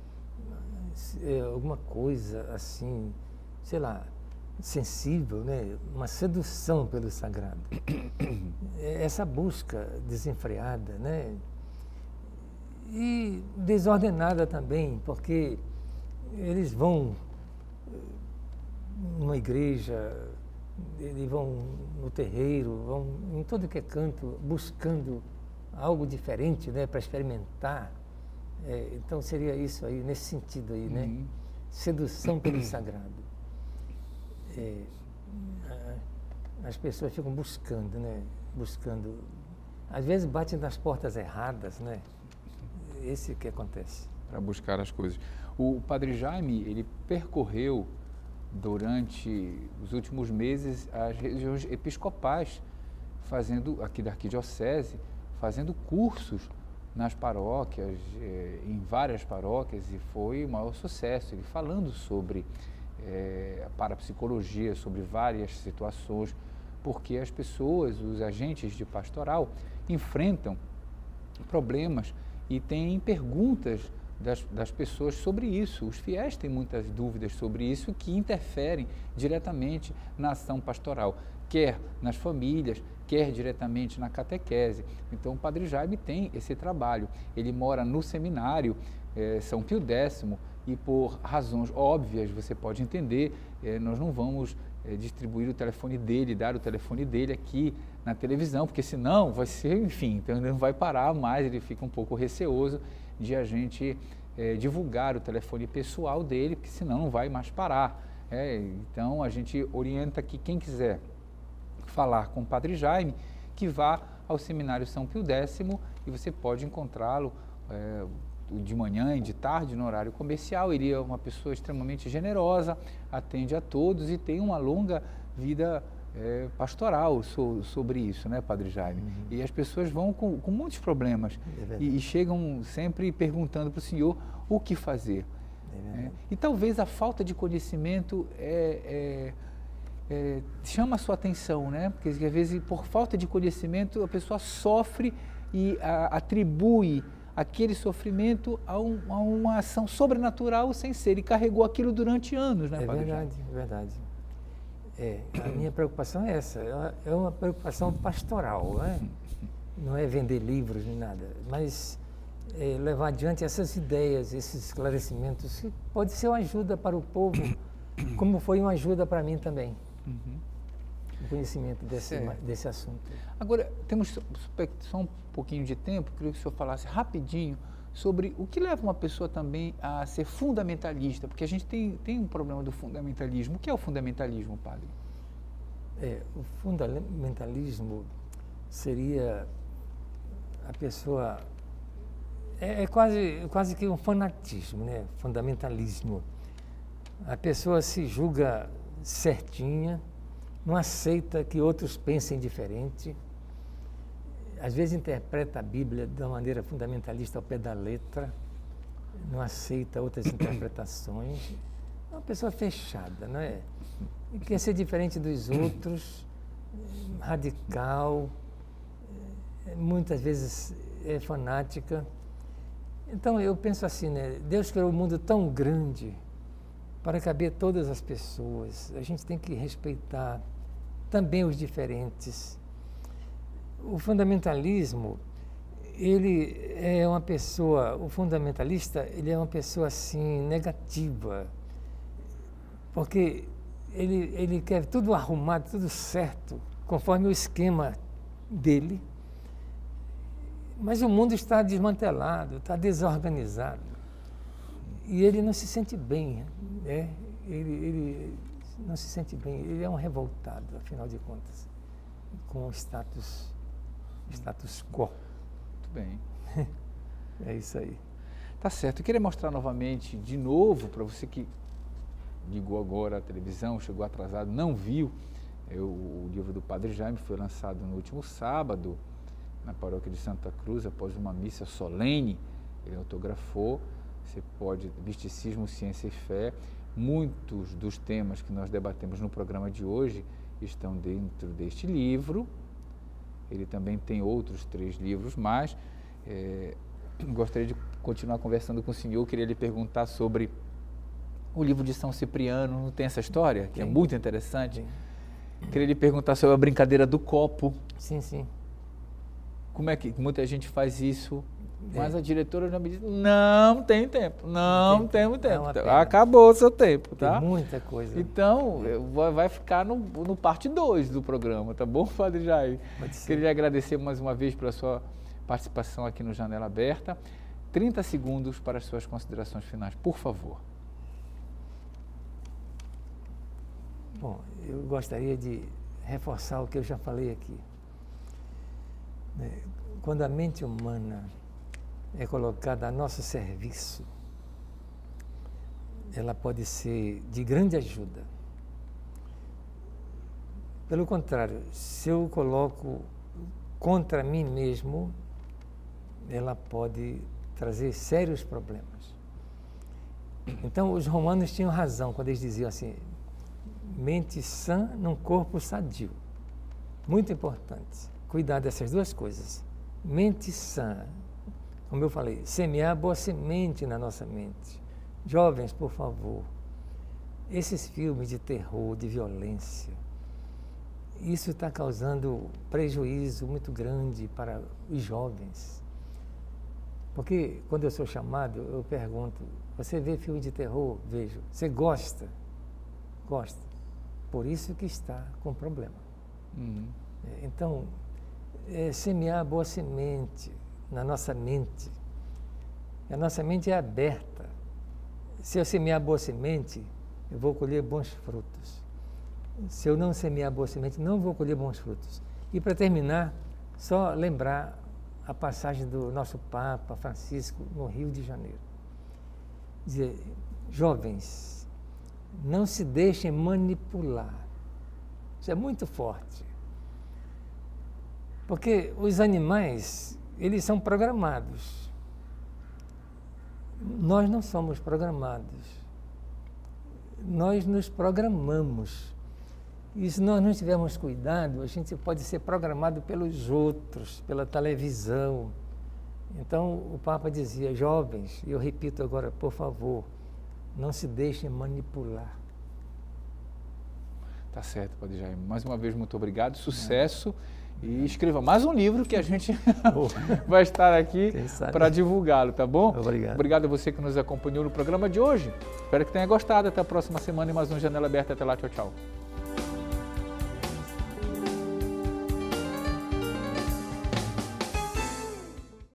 alguma coisa assim, sei lá, sensível, né? Uma sedução pelo sagrado. Essa busca desenfreada, né? E desordenada também, porque eles vão numa igreja, eles vão no terreiro, vão em todo que é canto, buscando algo diferente, né, para experimentar. Então seria isso aí, nesse sentido aí, né? Sedução pelo sagrado. As pessoas ficam buscando, né? Buscando. Às vezes batem nas portas erradas, né? Esse que acontece. Para buscar as coisas. O padre Jaime, ele percorreu durante os últimos meses as regiões episcopais, fazendo, aqui da arquidiocese, fazendo cursos nas paróquias, em várias paróquias, e foi o maior sucesso. Ele falando sobre a parapsicologia, sobre várias situações, porque as pessoas, os agentes de pastoral, enfrentam problemas e têm perguntas das pessoas sobre isso. Os fiéis têm muitas dúvidas sobre isso que interferem diretamente na ação pastoral, quer nas famílias, quer diretamente na catequese. Então o Padre Jaime tem esse trabalho. Ele mora no seminário São Pio X e, por razões óbvias, você pode entender, nós não vamos distribuir o telefone dele, dar o telefone dele aqui na televisão, porque senão vai ser, enfim, então ele não vai parar mais, ele fica um pouco receoso de a gente divulgar o telefone pessoal dele, porque senão não vai mais parar. Então a gente orienta que quem quiser falar com o Padre Jaime, que vá ao Seminário São Pio X e você pode encontrá-lo de manhã e de tarde no horário comercial. Ele é uma pessoa extremamente generosa, atende a todos e tem uma longa vida pastoral sobre isso, né, Padre Jaime? E as pessoas vão com muitos problemas e chegam sempre perguntando para o senhor o que fazer. E talvez a falta de conhecimento chama a sua atenção, né? Porque às vezes, por falta de conhecimento, a pessoa sofre e atribui aquele sofrimento a uma ação sobrenatural sem ser. Ele carregou aquilo durante anos, né, Padre? É verdade. A minha preocupação é essa, é uma preocupação pastoral, né? Não é vender livros nem nada, mas levar adiante essas ideias, esses esclarecimentos, que pode ser uma ajuda para o povo, como foi uma ajuda para mim também, o conhecimento desse assunto. Agora, temos só um pouquinho de tempo, queria que o senhor falasse rapidinho sobre o que leva uma pessoa também a ser fundamentalista, porque a gente tem um problema do fundamentalismo. O que é o fundamentalismo, padre? O fundamentalismo seria a pessoa... quase que um fanatismo, né? Fundamentalismo. A pessoa se julga certinha, não aceita que outros pensem diferente, às vezes interpreta a Bíblia de uma maneira fundamentalista ao pé da letra, não aceita outras interpretações. É uma pessoa fechada, não é? E quer ser diferente dos outros, radical, muitas vezes é fanática. Então eu penso assim, né? Deus criou um mundo tão grande para caber todas as pessoas. A gente tem que respeitar também os diferentes. O fundamentalismo, ele é uma pessoa, o fundamentalista, ele é uma pessoa assim, negativa, porque ele quer tudo arrumado, tudo certo, conforme o esquema dele, mas o mundo está desmantelado, está desorganizado, e ele não se sente bem, né? Ele não se sente bem, ele é um revoltado, afinal de contas, com o status quo. Muito bem. É isso aí. Tá Tá certo. Eu queria mostrar novamente, de novo, para você que ligou agora a televisão, chegou atrasado, não viu, o livro do Padre Jaime foi lançado no último sábado, na paróquia de Santa Cruz, após uma missa solene. Ele autografou. Você pode, Misticismo, Ciência e Fé. Muitos dos temas que nós debatemos no programa de hoje estão dentro deste livro. Ele também tem outros 3 livros mais. Gostaria de continuar conversando com o senhor. Queria lhe perguntar sobre o livro de São Cipriano. Não tem essa história? Que é muito interessante. Queria lhe perguntar sobre a brincadeira do copo. Sim, sim. Como é que muita gente faz isso? Mas a diretora já me disse, não tem tempo, não temos tempo. Acabou o seu tempo, tá? Tem muita coisa. Então, vai ficar no parte 2 do programa, tá bom, Padre Jaime? Queria lhe agradecer mais uma vez pela sua participação aqui no Janela Aberta. 30 segundos para as suas considerações finais, por favor. Bom, eu gostaria de reforçar o que eu já falei aqui. Quando a mente humana é colocada a nosso serviço, ela pode ser de grande ajuda. Pelo contrário, se eu coloco contra mim mesmo, ela pode trazer sérios problemas. Então, os romanos tinham razão quando eles diziam assim, mente sã num corpo sadio. Muito importante, cuidar dessas 2 coisas. Mente sã, como eu falei, semear boa semente na nossa mente. Jovens, por favor, esses filmes de terror, de violência, isso está causando prejuízo muito grande para os jovens. Porque quando eu sou chamado, eu pergunto, você vê filme de terror? Vejo. Você gosta? Gosta. Por isso que está com problema. Então, semear boa semente na nossa mente. A nossa mente é aberta. Se eu semear boa semente, eu vou colher bons frutos. Se eu não semear boa semente, não vou colher bons frutos. E para terminar, só lembrar a passagem do nosso Papa Francisco no Rio de Janeiro. Dizer, jovens, não se deixem manipular. Isso é muito forte. Porque os animais, eles são programados. Nós não somos programados. Nós nos programamos. E se nós não tivermos cuidado, a gente pode ser programado pelos outros, pela televisão. Então, o Papa dizia, jovens, e eu repito agora, por favor, não se deixem manipular. Tá certo, Padre Jaime. Mais uma vez, muito obrigado, sucesso. E escreva mais um livro que a gente vai estar aqui para divulgá-lo, tá bom? Obrigado. Obrigado a você que nos acompanhou no programa de hoje. Espero que tenha gostado. Até a próxima semana e mais um Janela Aberta. Até lá, tchau, tchau.